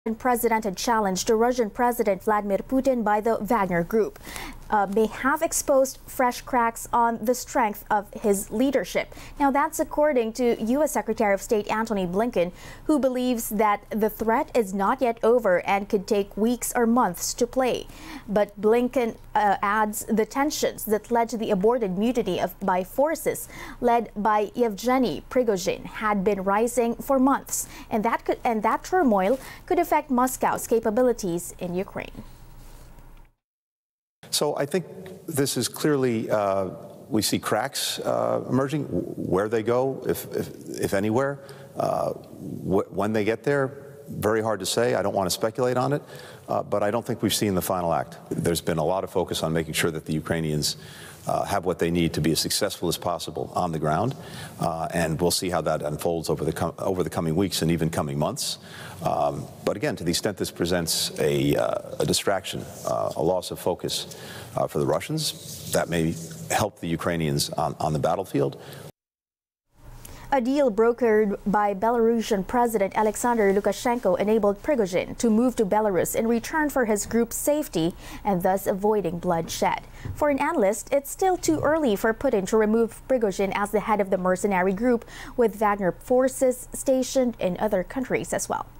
Unprecedented challenge to Russian President Vladimir Putin by the Wagner Group may have exposed fresh cracks on the strength of his leadership. Now, that's according to U.S. Secretary of State Antony Blinken, who believes that the threat is not yet over and could take weeks or months to play. But Blinken adds the tensions that led to the aborted mutiny by forces led by Yevgeny Prigozhin had been rising for months, and that turmoil could affect Moscow's capabilities in Ukraine. So I think this is clearly, we see cracks emerging. Where they go, if anywhere, when they get there, very hard to say. I don't want to speculate on it, but I don't think we've seen the final act. There's been a lot of focus on making sure that the Ukrainians have what they need to be as successful as possible on the ground, and we'll see how that unfolds over the coming weeks and even coming months. But again, to the extent this presents a distraction, a loss of focus for the Russians, that may help the Ukrainians on the battlefield. A deal brokered by Belarusian President Alexander Lukashenko enabled Prigozhin to move to Belarus in return for his group's safety and thus avoiding bloodshed. For an analyst, it's still too early for Putin to remove Prigozhin as the head of the mercenary group, with Wagner forces stationed in other countries as well.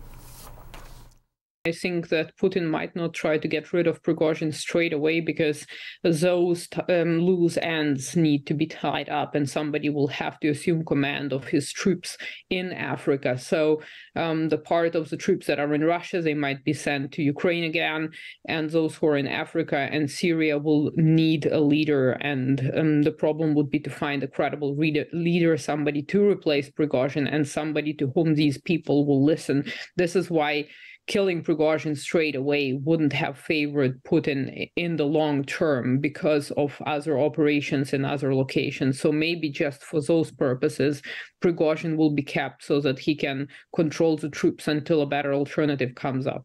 I think that Putin might not try to get rid of Prigozhin straight away, because those loose ends need to be tied up and somebody will have to assume command of his troops in Africa. So the part of the troops that are in Russia, they might be sent to Ukraine again, and those who are in Africa and Syria will need a leader. And the problem would be to find a credible leader, somebody to replace Prigozhin and somebody to whom these people will listen. This is why killing Prigozhin straight away wouldn't have favored Putin in the long term because of other operations in other locations. So maybe just for those purposes, Prigozhin will be kept so that he can control the troops until a better alternative comes up.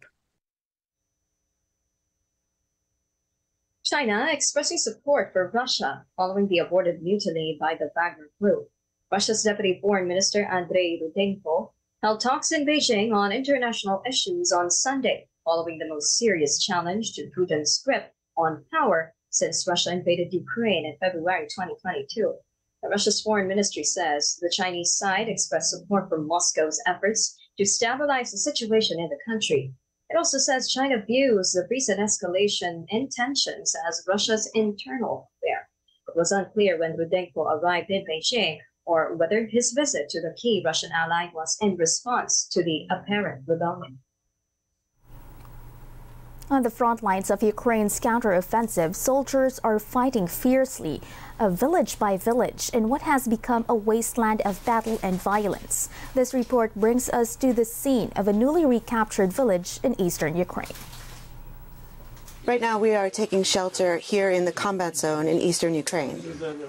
China expressing support for Russia following the aborted mutiny by the Wagner Group. Russia's Deputy Foreign Minister Andrei Rudenko held talks in Beijing on international issues on Sunday, following the most serious challenge to Putin's grip on power since Russia invaded Ukraine in February 2022. Russia's foreign ministry says the Chinese side expressed support for Moscow's efforts to stabilize the situation in the country. It also says China views the recent escalation in tensions as Russia's internal affair. It was unclear when Rudenko arrived in Beijing or whether his visit to the key Russian ally was in response to the apparent rebellion. On the front lines of Ukraine's counteroffensive, soldiers are fighting fiercely, village by village, in what has become a wasteland of battle and violence. This report brings us to the scene of a newly recaptured village in eastern Ukraine. Right now we are taking shelter here in the combat zone in eastern Ukraine.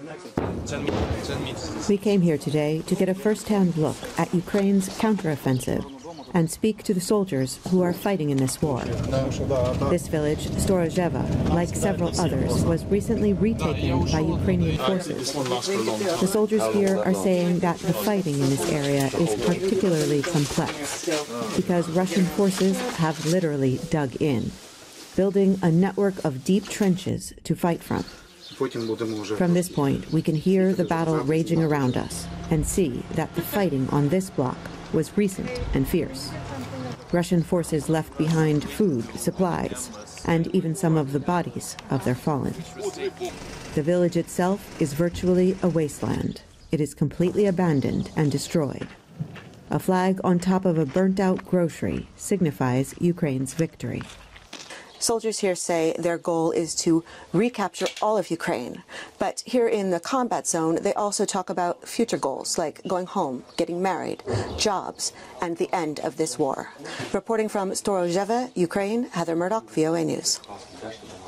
We came here today to get a first-hand look at Ukraine's counteroffensive and speak to the soldiers who are fighting in this war. This village, Storozheva, like several others, was recently retaken by Ukrainian forces. The soldiers here are saying that the fighting in this area is particularly complex because Russian forces have literally dug in, building a network of deep trenches to fight from. From this point, we can hear the battle raging around us and see that the fighting on this block was recent and fierce. Russian forces left behind food, supplies, and even some of the bodies of their fallen. The village itself is virtually a wasteland. It is completely abandoned and destroyed. A flag on top of a burnt-out grocery signifies Ukraine's victory. Soldiers here say their goal is to recapture all of Ukraine. But here in the combat zone, they also talk about future goals like going home, getting married, jobs, and the end of this war. Reporting from Storozheva, Ukraine, Heather Murdoch, VOA News.